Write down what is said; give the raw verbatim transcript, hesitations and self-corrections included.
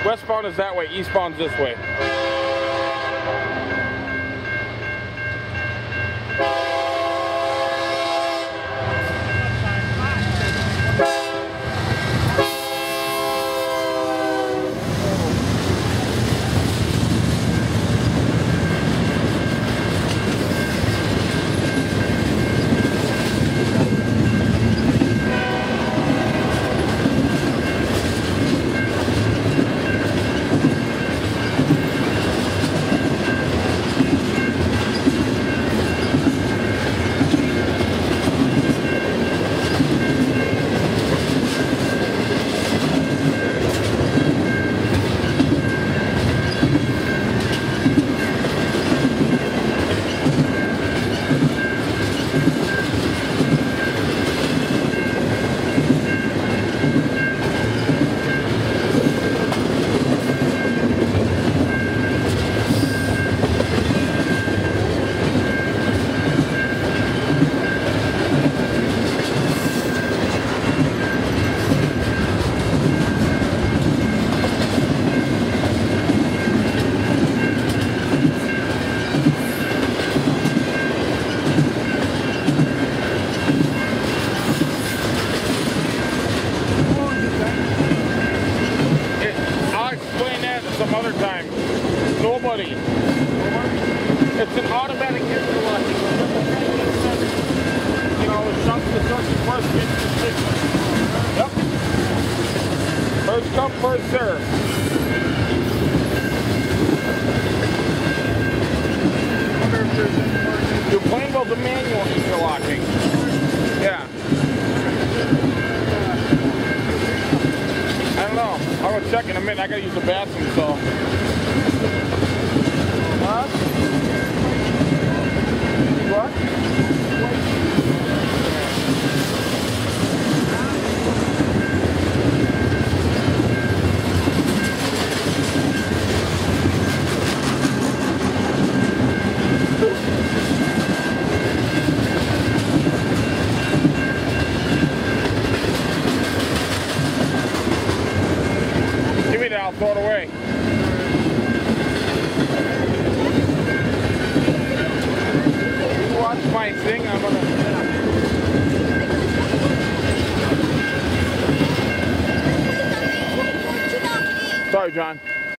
Westbound is that way, eastbound's this way. Some other time. Nobody. It's an automatic interlocking. You know, it's something the truck first gets the signal. Yep. First come, first serve. Your plane goes a manual interlocking. Yeah. I don't know. I'll go check in a minute. I gotta use the bathroom, so. Huh? What? Give me that, I'll throw it away. You watch my thing, I'm gonna... Sorry, John.